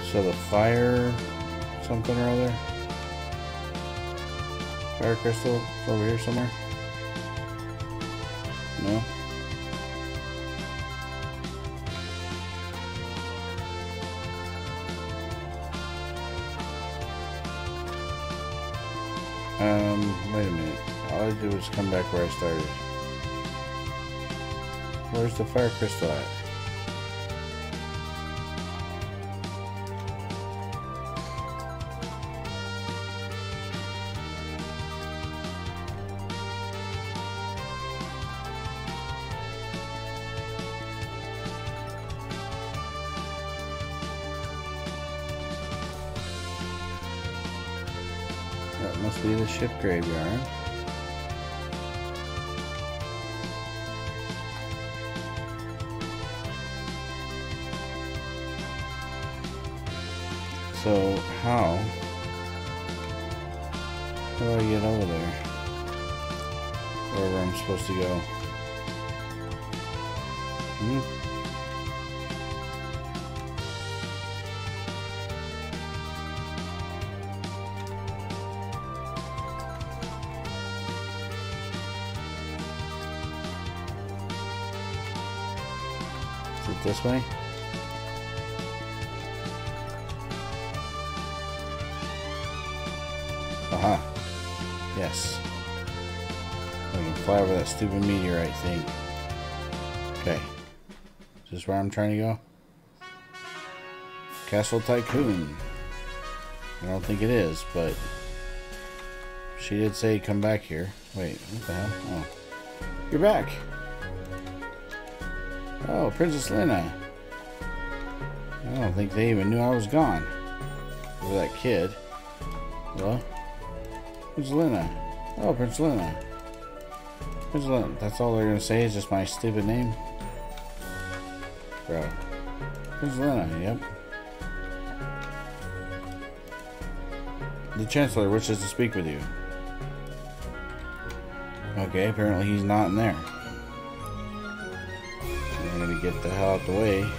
So the fire something or other? Fire crystal is over here somewhere? No? Wait a minute. All I did was come back where I started. Where's the fire crystal at? That must be the ship graveyard. So, how do I get over there? Wherever I'm supposed to go. Is it this way? Aha. Yes. I can fly over that stupid meteorite thing. Okay. Is this where I'm trying to go? Castle Tycoon. I don't think it is, but she did say come back here. Wait, what the hell? Oh. You're back! Oh, Princess Lina. I don't think they even knew I was gone. Over that kid. Hello? Princess Lina. Oh, Princess Lina. Princess Lina. That's all they're gonna say is just my stupid name? Bro. Princess Lina, yep. The Chancellor wishes to speak with you. Okay, apparently he's not in there. I'm gonna get the hell out the way.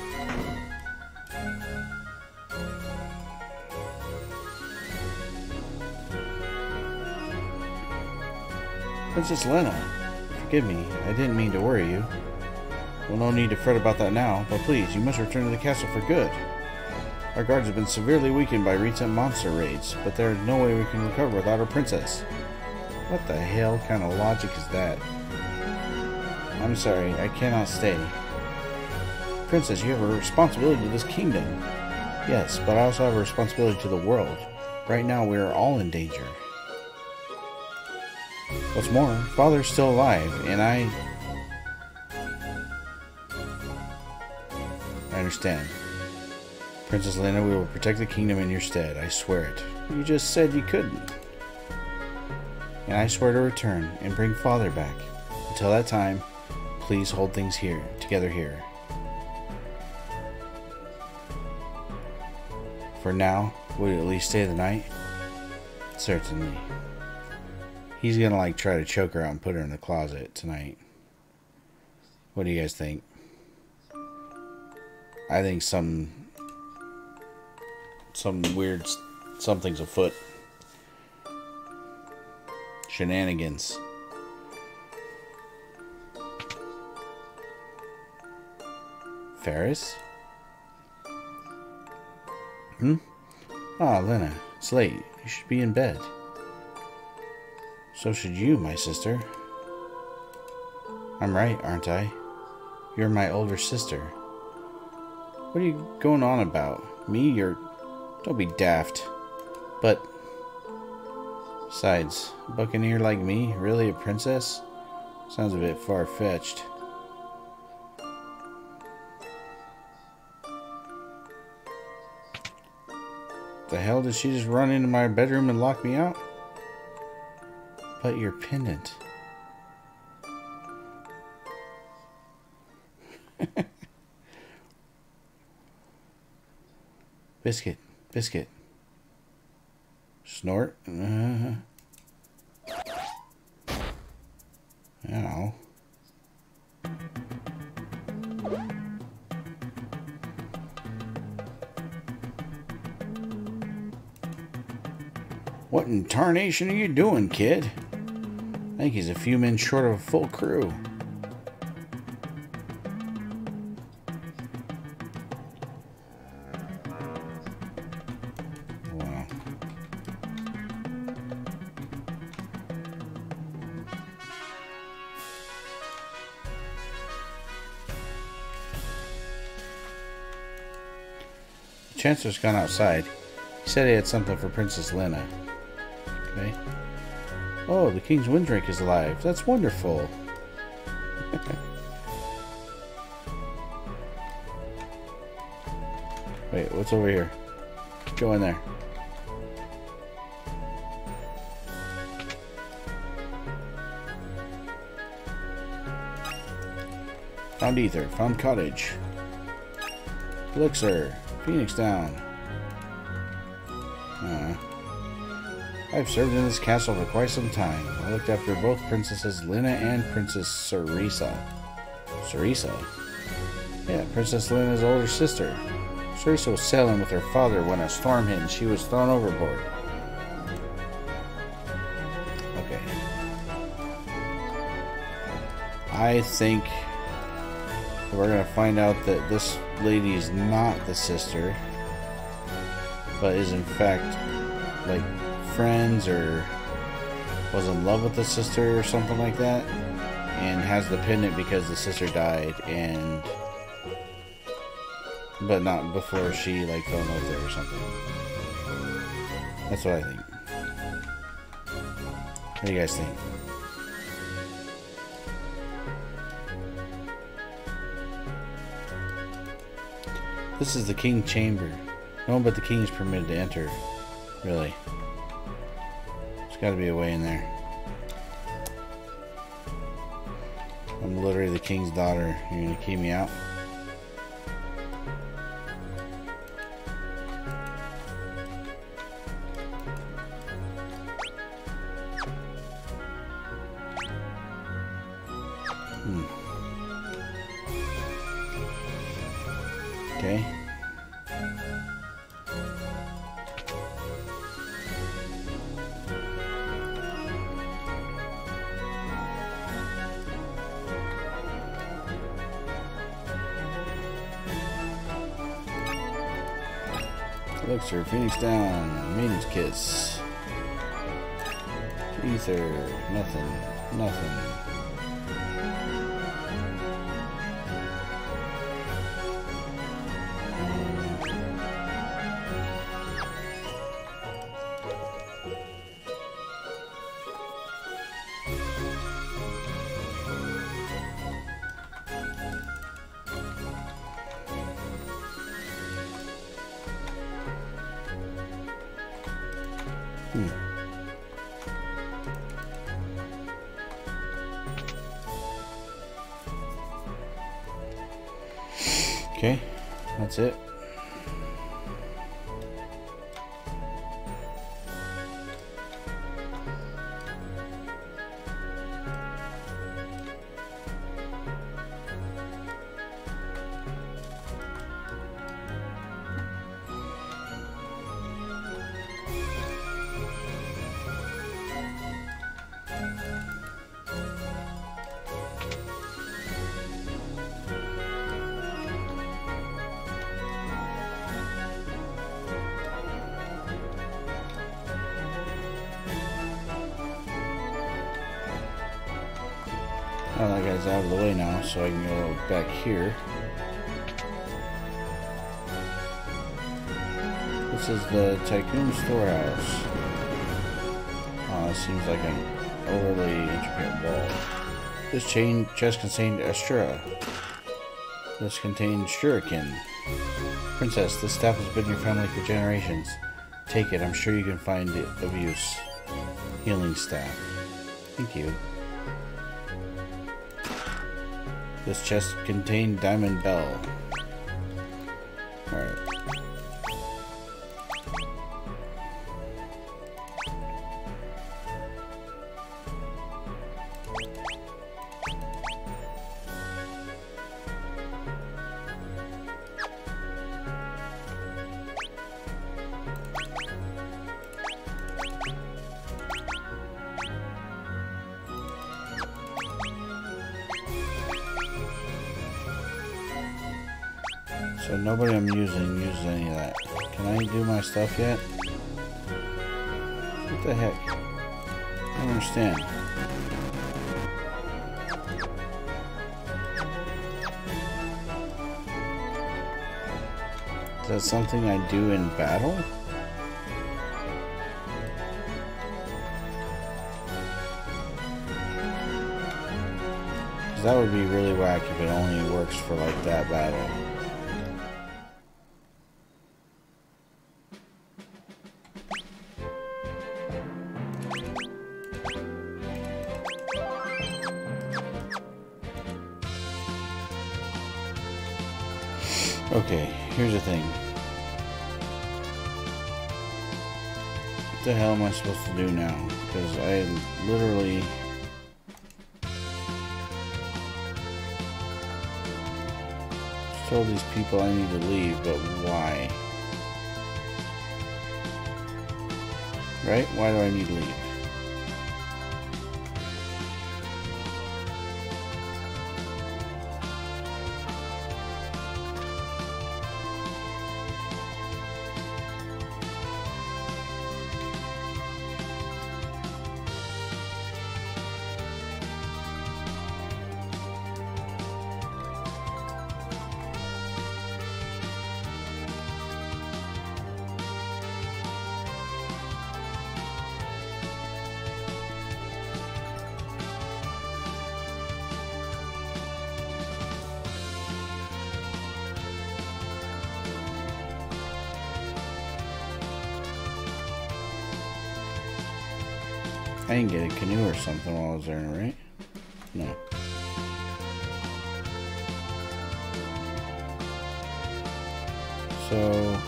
Princess Lina, forgive me, I didn't mean to worry you. Well, no need to fret about that now, but please, you must return to the castle for good. Our guards have been severely weakened by recent monster raids, but there is no way we can recover without our princess. What the hell kind of logic is that? I'm sorry, I cannot stay. Princess, you have a responsibility to this kingdom. Yes, but I also have a responsibility to the world. Right now, we are all in danger. What's more, Father's still alive, and I understand. Princess Lina, we will protect the kingdom in your stead. I swear it. You just said you couldn't. And I swear to return and bring Father back. Until that time, please hold things here, together here. For now, will you at least stay the night? Certainly. He's gonna like try to choke her out and put her in the closet tonight. What do you guys think? I think some weird something's afoot. Shenanigans. Ferris? Ah, Lina, it's late. You should be in bed. So should you, my sister. I'm right, aren't I? You're my older sister. What are you going on about? Me? Don't be daft. But... Besides, a buccaneer like me? Really a princess? Sounds a bit far-fetched. The hell, did she just run into my bedroom and lock me out? But your pendant. Biscuit. Biscuit. Snort. Ow. What in tarnation are you doing, kid? I think he's a few men short of a full crew. Wow. The Chancellor's gone outside. He said he had something for Princess Lena. Okay. Oh, the King's Windrake is alive. That's wonderful. Wait, what's over here? Go in there. Found ether. Found cottage. Elixir. Phoenix down. I've served in this castle for quite some time. I looked after both Princesses Lena and Princess Cerisa. Cerisa? Yeah, Princess Lena's older sister. Cerisa was sailing with her father when a storm hit and she was thrown overboard. Okay. I think we're going to find out that this lady is not the sister, but is in fact, like, friends or was in love with the sister or something like that, and has the pendant because the sister died, and but not before she like fell in love with her or something. That's what I think. What do you guys think? This is the King's Chamber. No one but the king is permitted to enter. Really. There's got to be a way in there. I'm literally the king's daughter. You're going to keep me out? Okay. Elixir, Phoenix down, Maiden's Kiss. Ether, nothing, nothing. Okay, that's it. Oh, that guy's out of the way now, so I can go back here. This is the Tycoon Storehouse. Oh, this seems like an overly intricate wall. This chest contained Astra. This contained Shuriken. Princess, this staff has been in your family for generations. Take it, I'm sure you can find it of use. Healing staff. Thank you. This chest contained Diamond Bell. Alright. So nobody I'm using uses any of that. Can I do my stuff yet? What the heck? I don't understand. Is that something I do in battle? Because that would be really whack if it only works for like that battle. Okay, here's the thing. What the hell am I supposed to do now? Because I literally... just told these people I need to leave, but why? Right? Why do I need to leave? I didn't get a canoe or something while I was there, right? No. So,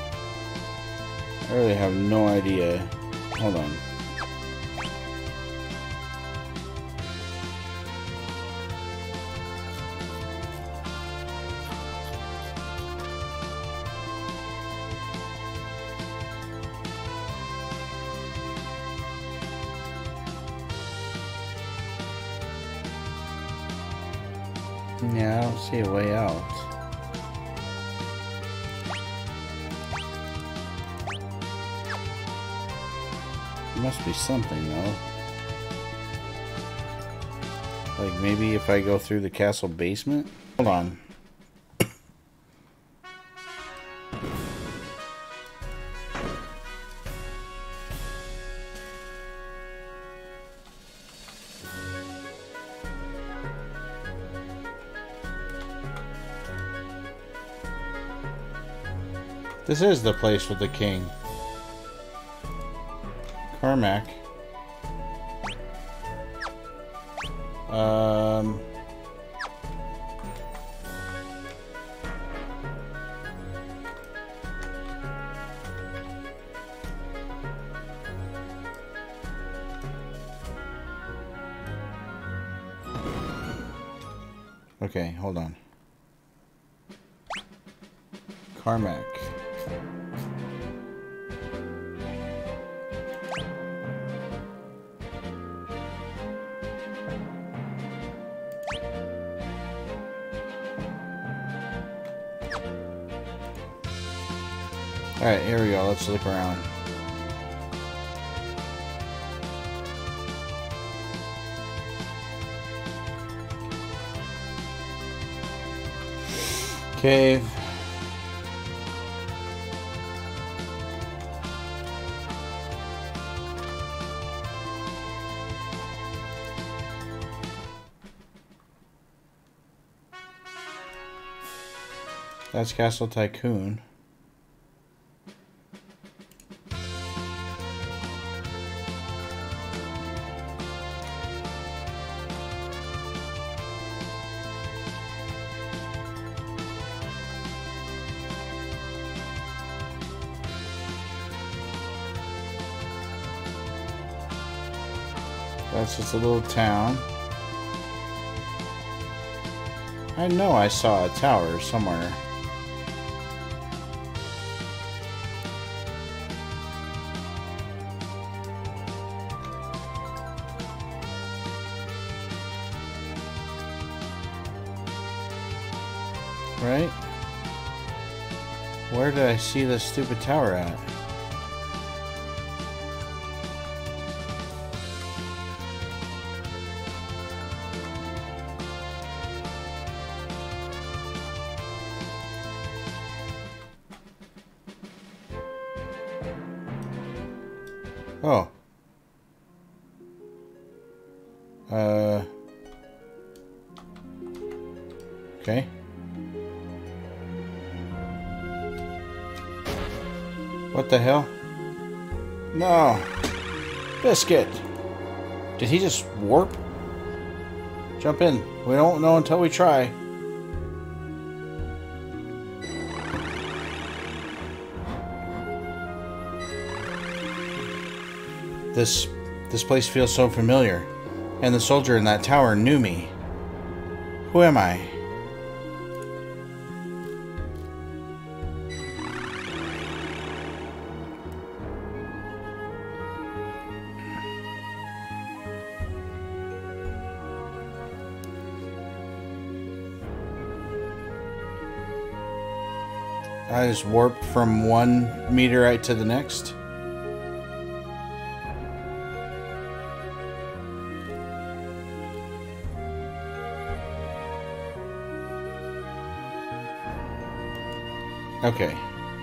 I really have no idea. Hold on. Yeah, I don't see a way out. There must be something, though. Like, maybe if I go through the castle basement? Hold on. This is the place with the king. Carmack. Okay, hold on. Carmack. Alright, here we go. Let's look around. Cave. That's Castle Tycoon. That's just a little town. I know I saw a tower somewhere. Right? Where did I see this stupid tower at? Oh. Okay. What the hell? No. Biscuit. Did he just warp? Jump in. We don't know until we try. This place feels so familiar. And the soldier in that tower knew me. Who am I? I just warped from one meteorite to the next. Okay.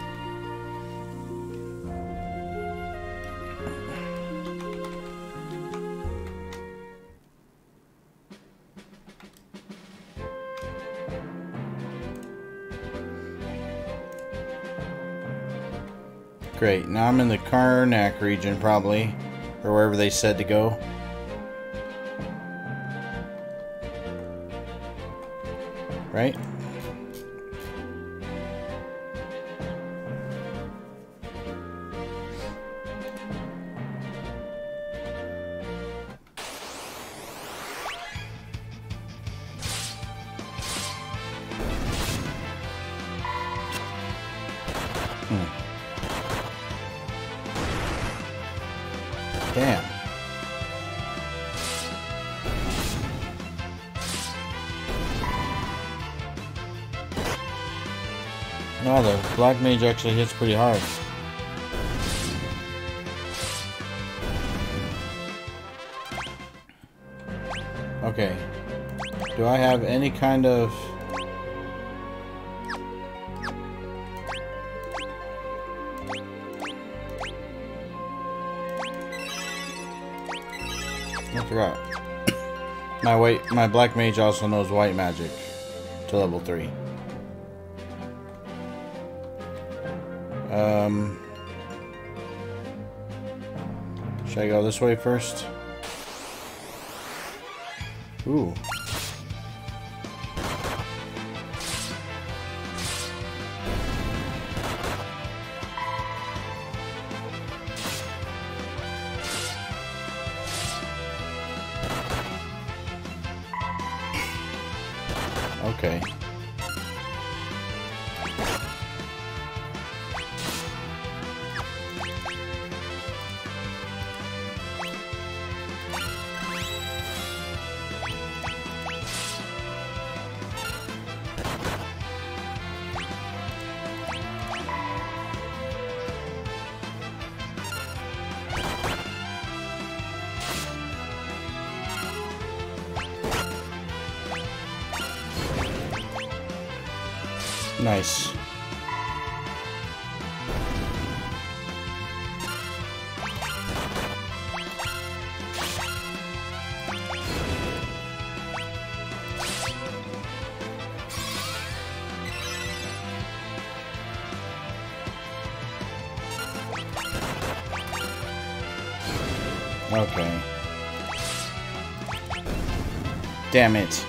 Great. Now I'm in the Karnak region, probably. Or wherever they said to go. Right? Damn. No, the black mage actually hits pretty hard. Okay. Do I have any kind of... I forgot. My black mage also knows white magic to level 3. Should I go this way first? Ooh. Okay. Nice. Okay. Damn it.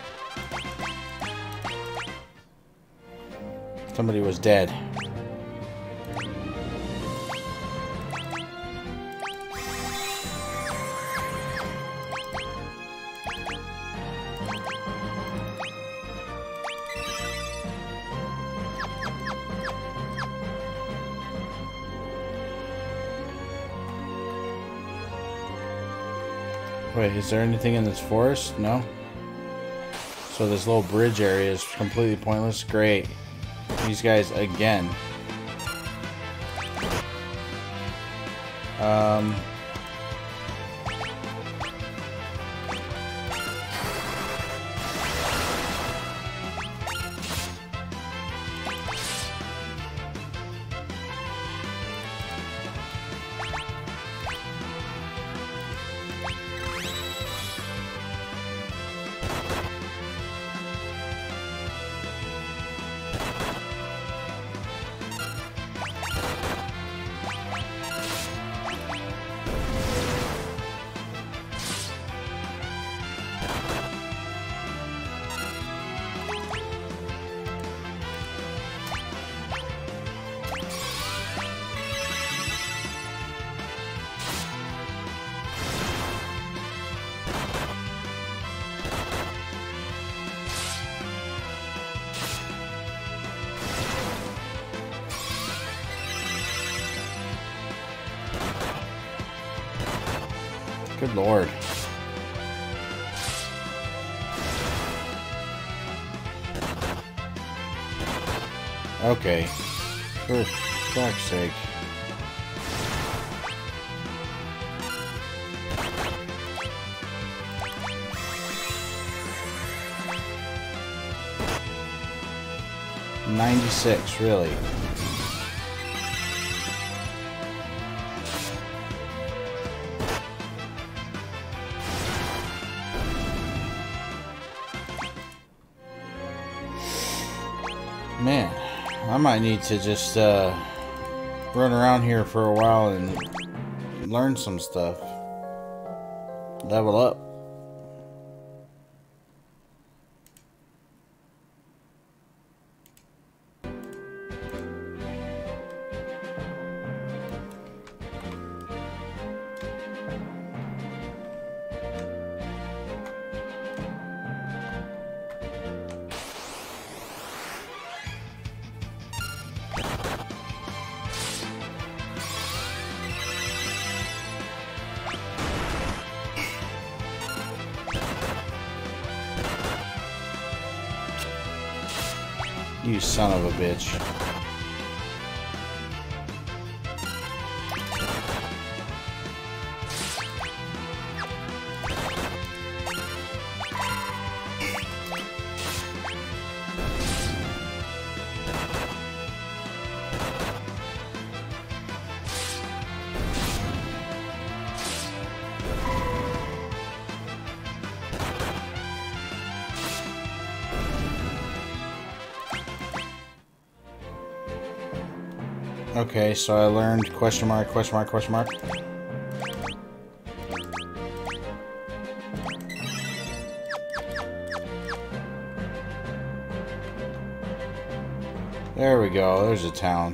Somebody was dead. Wait, is there anything in this forest? No? So this little bridge area is completely pointless? Great. These guys again. Good lord. Okay. For fuck's sake. $96, really. Man, I might need to just run around here for a while and learn some stuff. Level up. You son of a bitch. Okay, so I learned question mark, question mark, question mark. There we go, there's a town.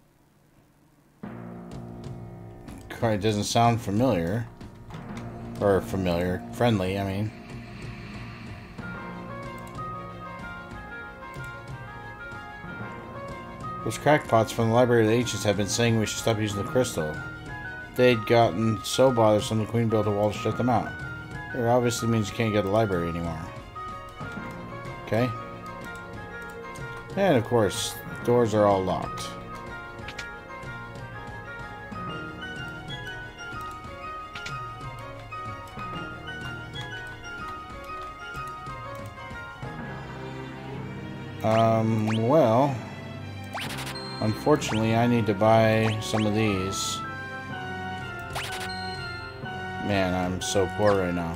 It doesn't sound familiar. Or familiar, friendly, I mean. Those crackpots from the Library of the Ancients have been saying we should stop using the crystal. They'd gotten so bothersome the Queen built a wall to shut them out. It obviously means you can't get to the library anymore. Okay. And of course, doors are all locked. Well... Unfortunately, I need to buy some of these. Man, I'm so poor right now.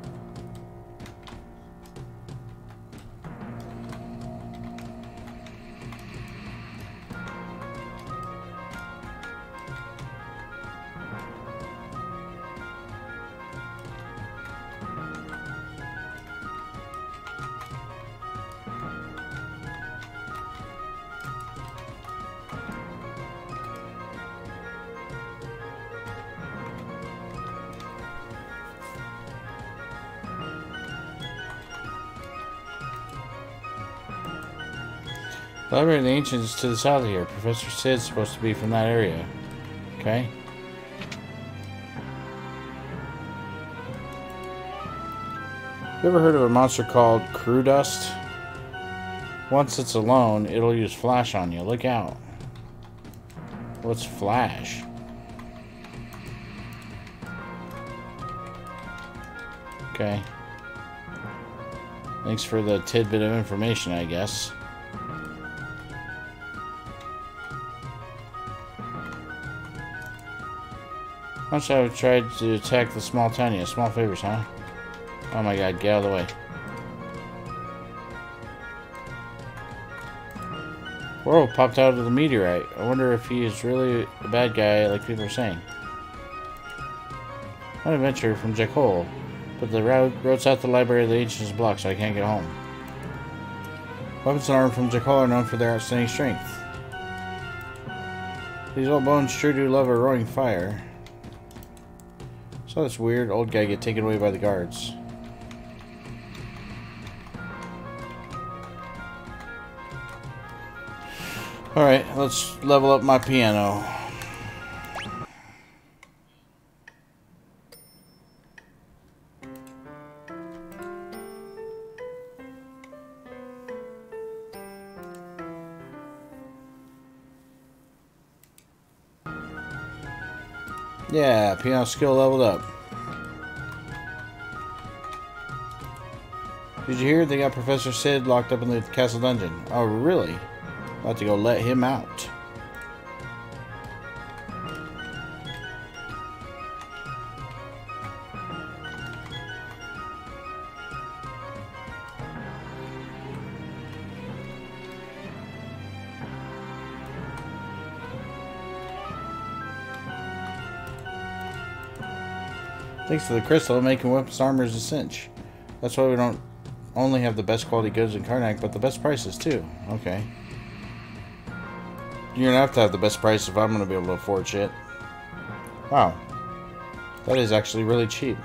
The Library of the Ancients is to the south of here. Professor Sid's supposed to be from that area. Okay. You ever heard of a monster called Crew Dust? Once it's alone, it'll use flash on you. Look out. What's flash? Okay. Thanks for the tidbit of information, I guess. Once I tried to attack the small tiny. Small favors, huh? Oh my god, get out of the way. Whoa, popped out of the meteorite. I wonder if he is really a bad guy like people are saying. An adventure from Jekyll, but the road's out the library of the ancients is blocked, so I can't get home. Weapons and armor from Jekyll are known for their outstanding strength. These old bones sure do love a roaring fire. So this weird old guy get taken away by the guards. Alright, let's level up my piano. Yeah, piano skill leveled up. Did you hear they got Professor Sid locked up in the castle dungeon? Oh, really? I'll have to go let him out. Thanks to the crystal, making weapons armor is a cinch. That's why we don't only have the best quality goods in Karnak, but the best prices too. Okay. You're gonna have to have the best price if I'm gonna be able to afford shit. Wow. That is actually really cheap.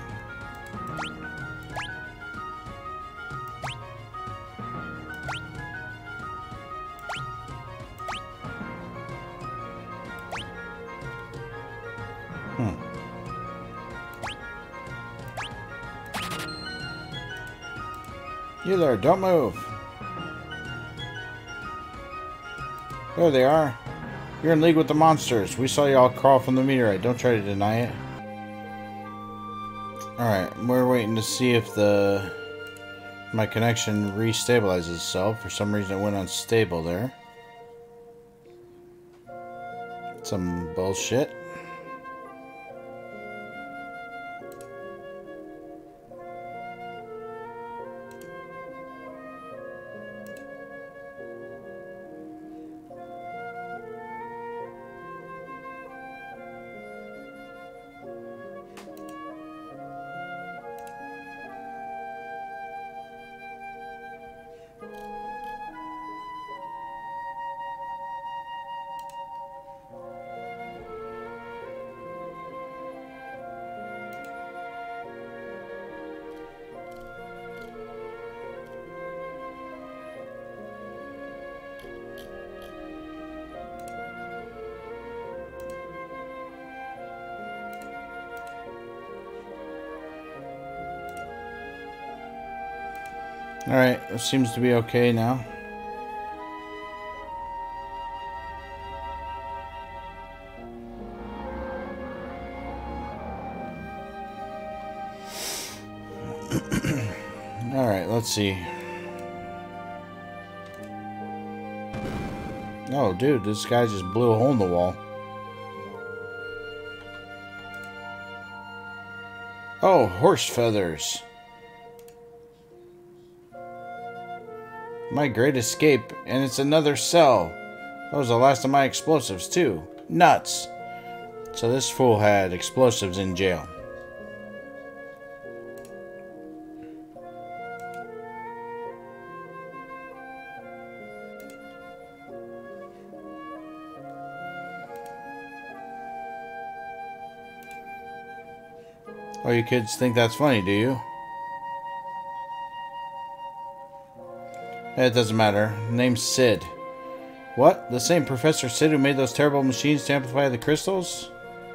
You there, don't move. There they are. You're in league with the monsters. We saw you all crawl from the meteorite. Don't try to deny it. Alright, we're waiting to see if my connection restabilizes itself. For some reason it went unstable there. Some bullshit. Alright, it seems to be okay now. Alright, let's see. Oh, dude, this guy just blew a hole in the wall. Oh, horse feathers. My great escape, and it's another cell. That was the last of my explosives, too. Nuts. So this fool had explosives in jail. Oh, you kids think that's funny, do you? It doesn't matter. Name's Sid. What? The same Professor Sid who made those terrible machines to amplify the crystals?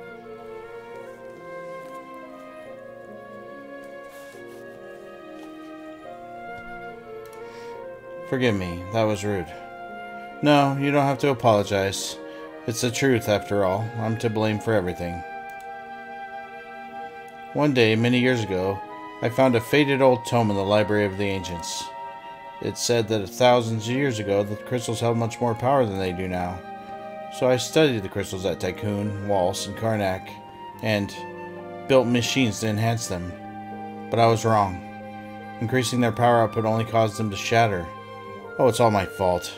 Forgive me, that was rude. No, you don't have to apologize. It's the truth, after all. I'm to blame for everything. One day, many years ago, I found a faded old tome in the Library of the Ancients. It said that thousands of years ago, the crystals held much more power than they do now. So I studied the crystals at Tycoon, Waltz, and Karnak, and built machines to enhance them. But I was wrong. Increasing their power output only caused them to shatter. Oh, it's all my fault.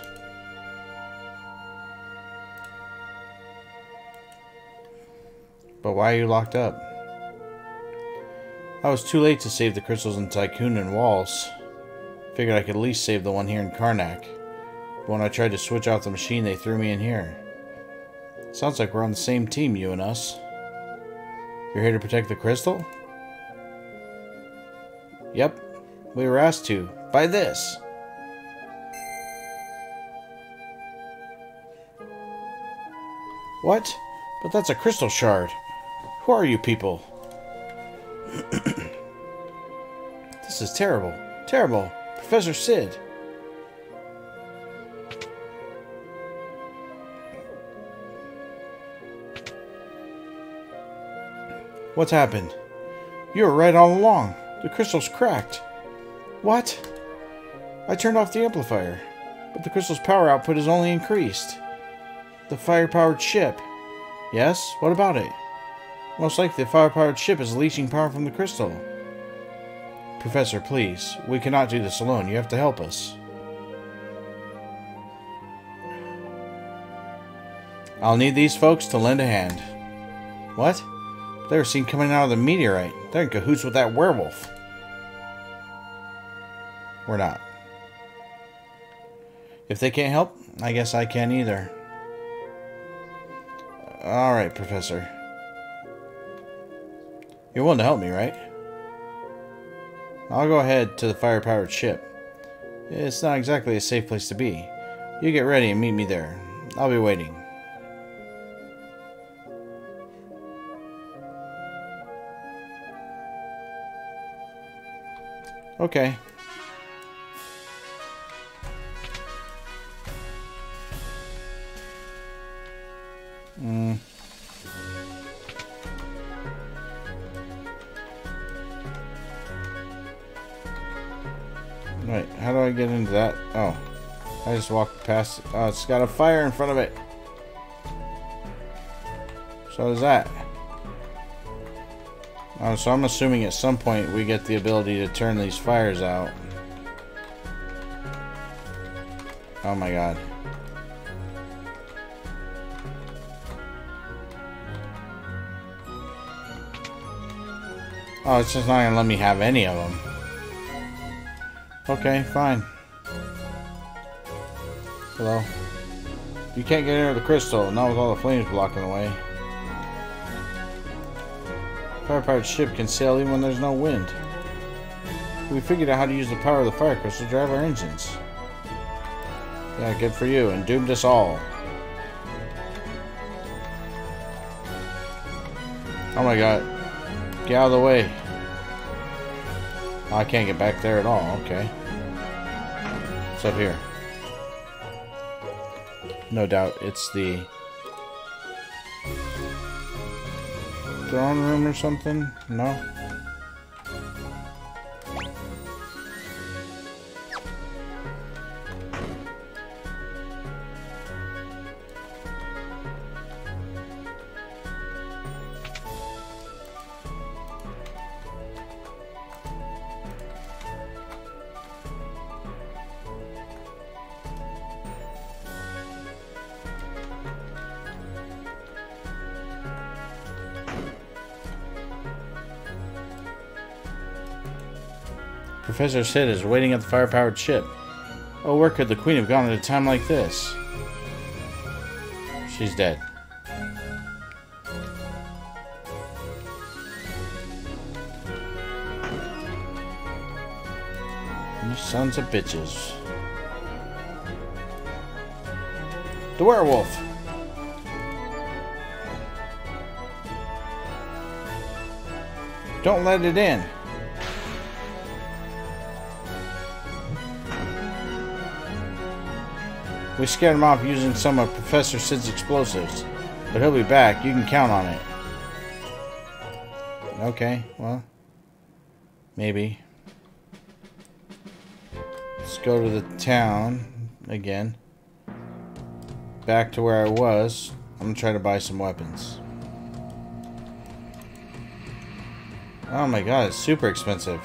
But why are you locked up? I was too late to save the crystals in Tycoon and Waltz. Figured I could at least save the one here in Karnak. But when I tried to switch off the machine, they threw me in here. Sounds like we're on the same team, you and us. You're here to protect the crystal? Yep. We were asked to. By this. What? But that's a crystal shard. Who are you people? This is terrible. Terrible. Professor Sid. What's happened? You were right all along. The crystal's cracked. What? I turned off the amplifier, but the crystal's power output has only increased. The fire-powered ship. Yes? What about it? Most likely the fire-powered ship is leaching power from the crystal. Professor, please. We cannot do this alone. You have to help us. I'll need these folks to lend a hand. What? They were seen coming out of the meteorite. They're in cahoots with that werewolf. We're not. If they can't help, I guess I can't either. Alright, Professor. You're willing to help me, right? I'll go ahead to the fire-powered ship. It's not exactly a safe place to be. You get ready and meet me there. I'll be waiting. Okay. Right, how do I get into that? Oh, I just walked past it. Oh, it's got a fire in front of it. So does that. Oh, so I'm assuming at some point we get the ability to turn these fires out. Oh my god. Oh, it's just not gonna let me have any of them. Okay, fine. Hello. You can't get near the crystal, not with all the flames blocking the way. Fire-powered ship can sail even when there's no wind. We figured out how to use the power of the fire crystal to drive our engines. Yeah, good for you, and doomed us all. Oh my god. Get out of the way. Oh, I can't get back there at all. Okay. What's up here? No doubt it's the throne room or something? No? Professor Sid is waiting at the fire-powered ship. Oh, where could the Queen have gone at a time like this? She's dead. You sons of bitches. The werewolf! Don't let it in! We scared him off using some of Professor Sid's explosives, but he'll be back. You can count on it. Okay, well, Maybe. Let's go to the town again. Back to where I was. I'm gonna try to buy some weapons. Oh my god, it's super expensive.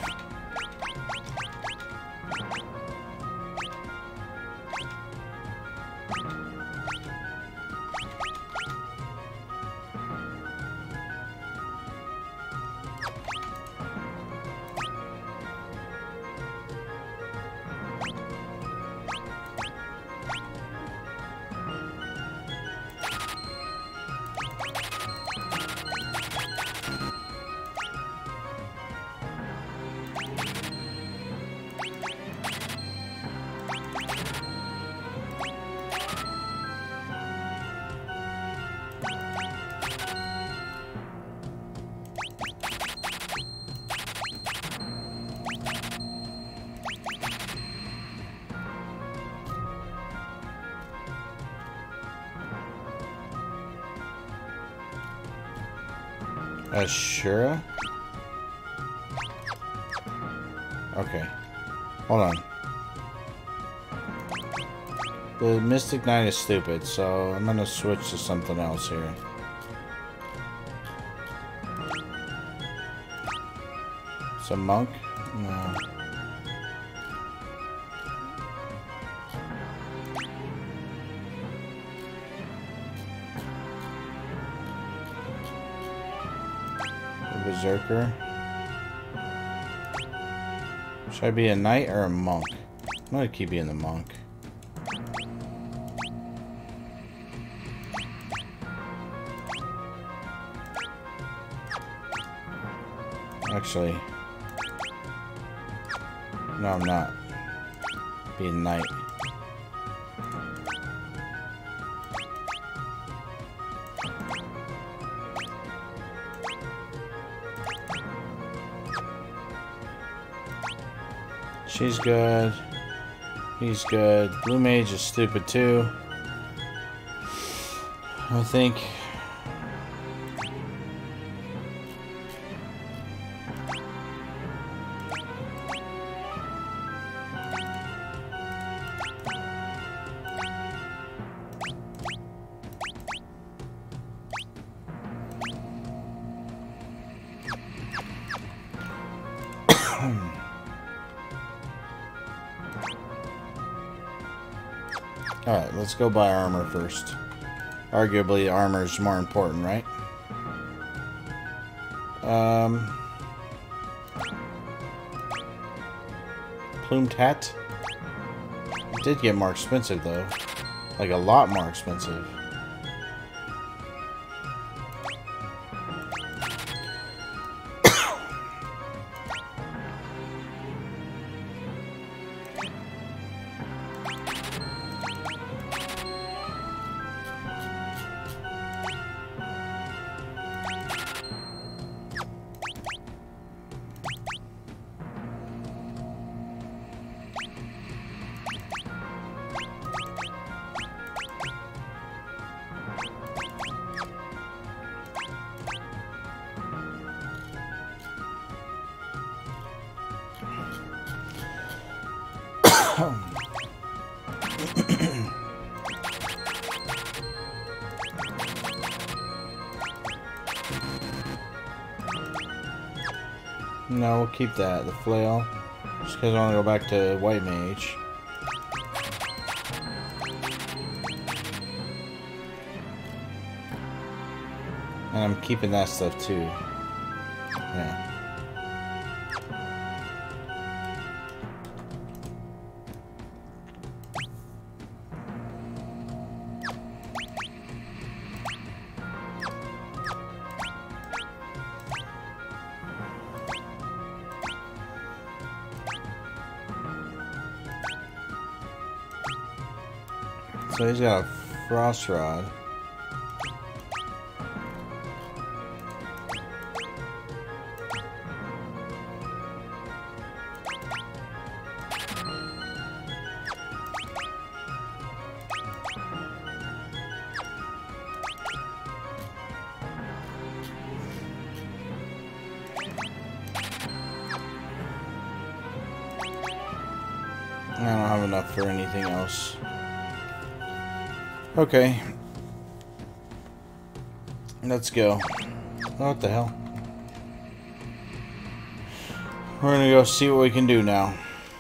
Ashura? Okay. Hold on. The Mystic Knight is stupid, so I'm gonna switch to something else here. It's a monk? No. Berserker. Should I be a knight or a monk? I'm gonna keep being the monk. Actually, no, I'm not. Be a knight. She's good. He's good. Blue Mage is stupid too. I think. Alright, let's go buy armor first. Arguably, armor is more important, right? Plumed hat? It did get more expensive, though. Like, a lot more expensive. No, we'll keep that, the flail. Just because I want to go back to White Mage. And I'm keeping that stuff too. Yeah. So he's got a frost rod. have enough for anything else. Okay. Let's go. What the hell? We're gonna go see what we can do now.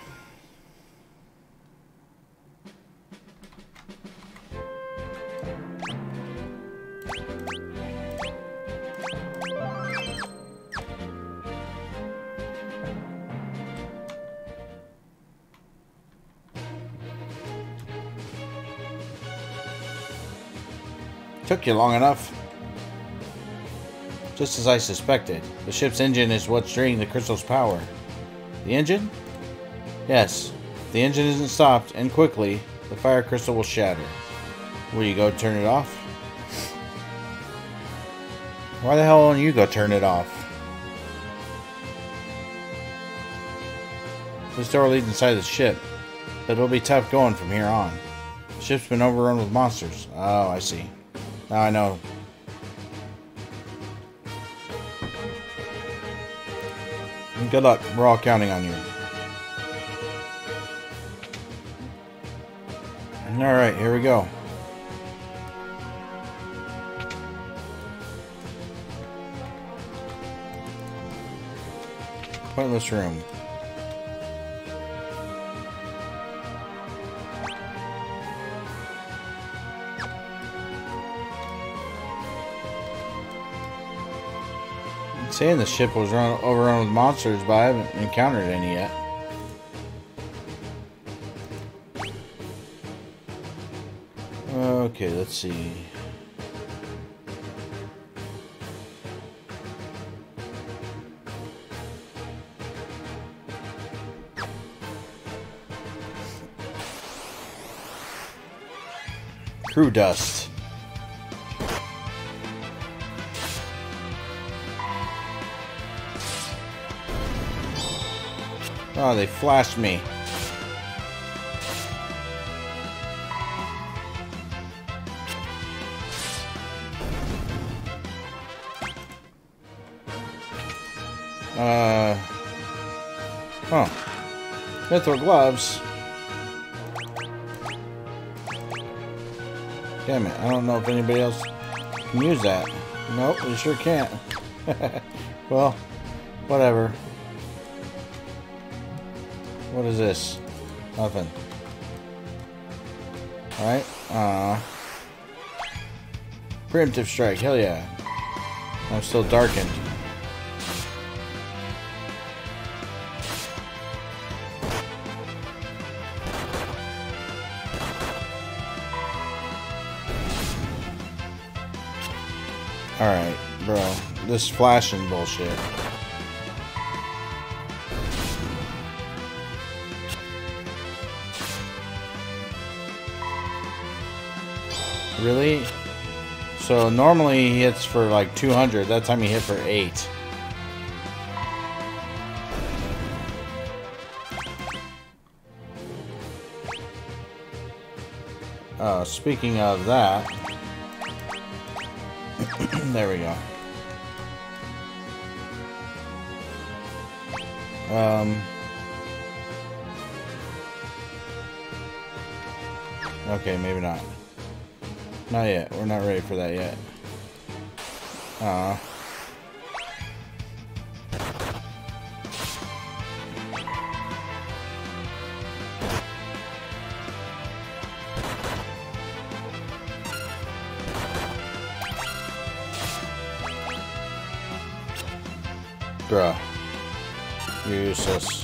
Took you long enough. Just as I suspected, the ship's engine is what's draining the crystal's power. The engine? Yes. If the engine isn't stopped, and quickly, the fire crystal will shatter. Will you go turn it off? Why the hell don't you go turn it off? This door leads inside the ship, but it'll be tough going from here on. The ship's been overrun with monsters. Oh, I see. Now I know. Good luck. We're all counting on you. Alright, here we go. Pointless room. I'm saying the ship was overrun with monsters, but I haven't encountered any yet. Okay, let's see. Crew dust. Oh, they flashed me. Huh. Mithril gloves. Damn it, I don't know if anybody else can use that. Nope, you sure can't. Well, whatever. What is this? Nothing. Alright, preemptive strike, hell yeah. I'm still darkened. Alright, bro. This flashing bullshit. Really? So normally he hits for like 200. That time he hit for 8. Speaking of that... There we go. Okay, maybe not. Not yet. We're not ready for that yet. Bruh. You're useless.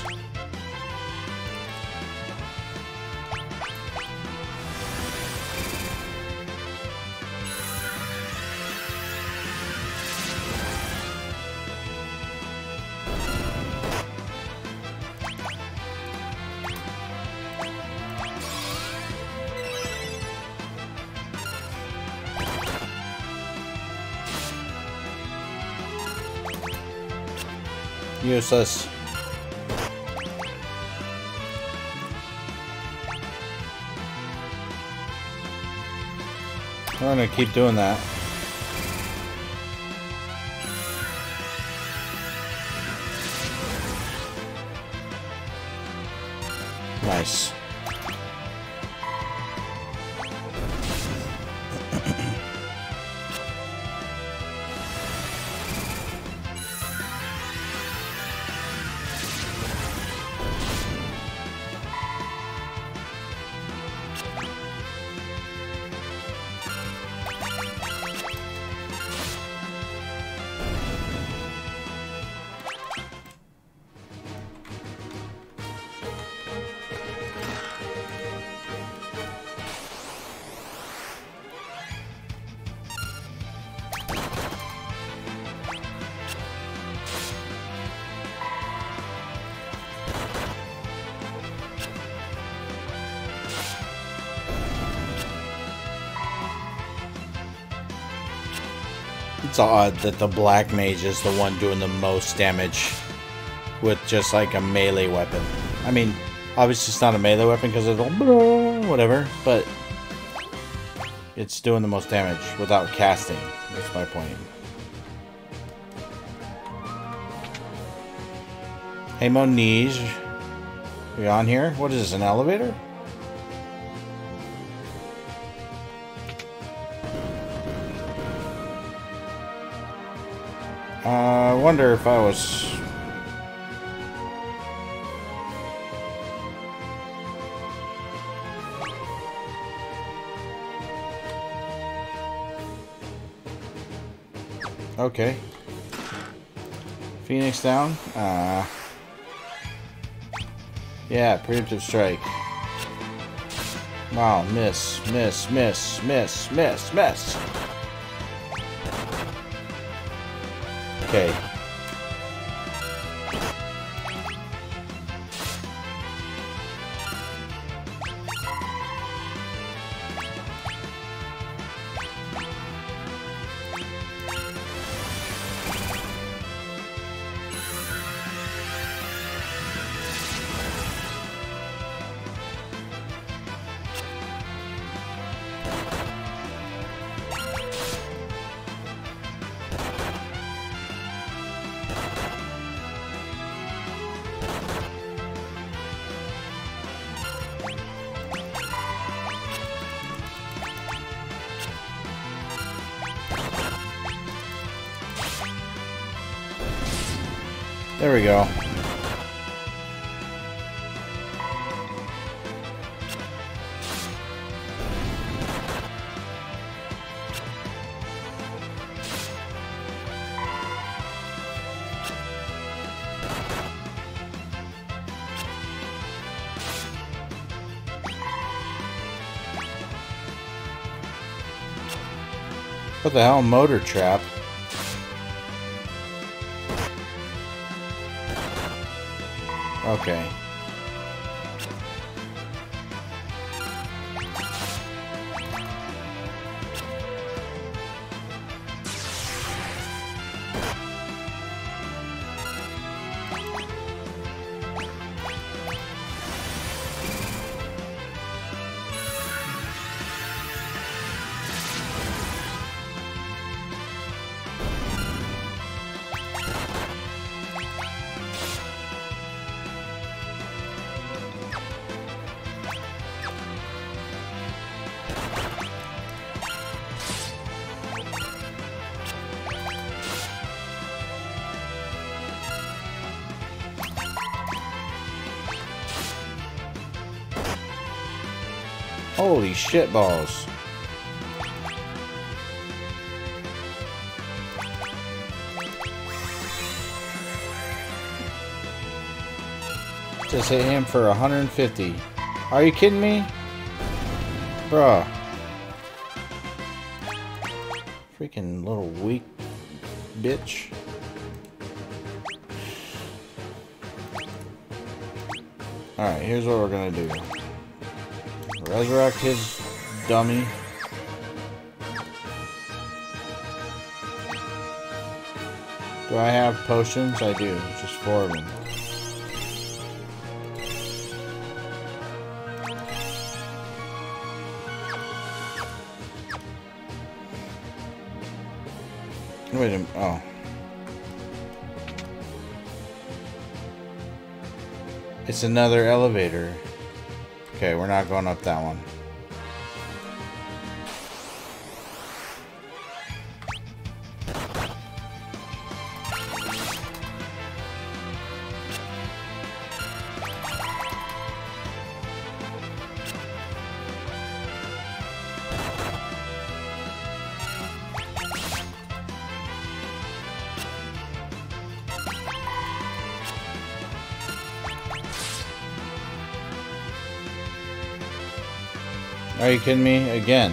Useless. I'm gonna keep doing that. Nice. It's odd that the black mage is the one doing the most damage with just like a melee weapon. I mean, obviously it's not a melee weapon because of the whatever, but it's doing the most damage without casting. That's my point. Hey Moniz, you on here? What is this, an elevator? I wonder if I was... Okay. Phoenix down. Yeah, preemptive strike. Wow, miss. Okay. There we go. What the hell, motor trap? Okay. Holy shit balls. Just hit him for 150. Are you kidding me? Bruh. Freaking little weak bitch. Alright, here's what we're gonna do. Resurrect his dummy. Do I have potions? I do. Just 4 of them. Wait a minute. Oh. It's another elevator. Okay, we're not going up that one. Are you kidding me? Again.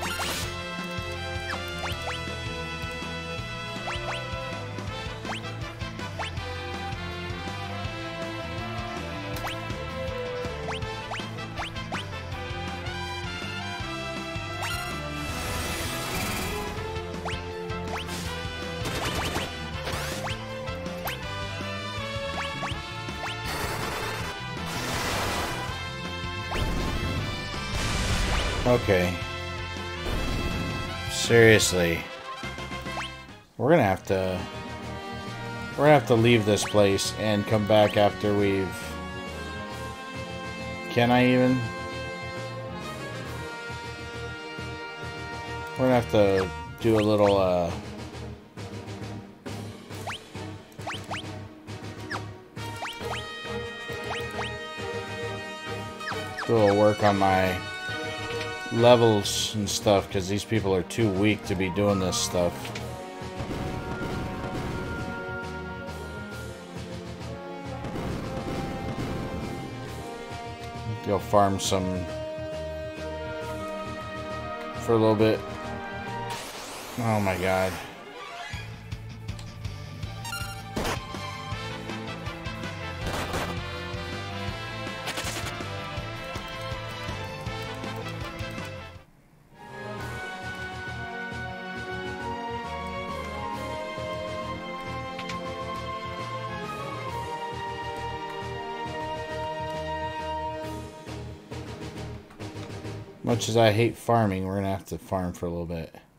Okay. Seriously. We're gonna have to leave this place and come back after we've... Can I even? We're gonna have to do a little work on my levels and stuff, because these people are too weak to be doing this stuff. Go farm some for a little bit. Oh my god. Much as I hate farming, we're gonna have to farm for a little bit.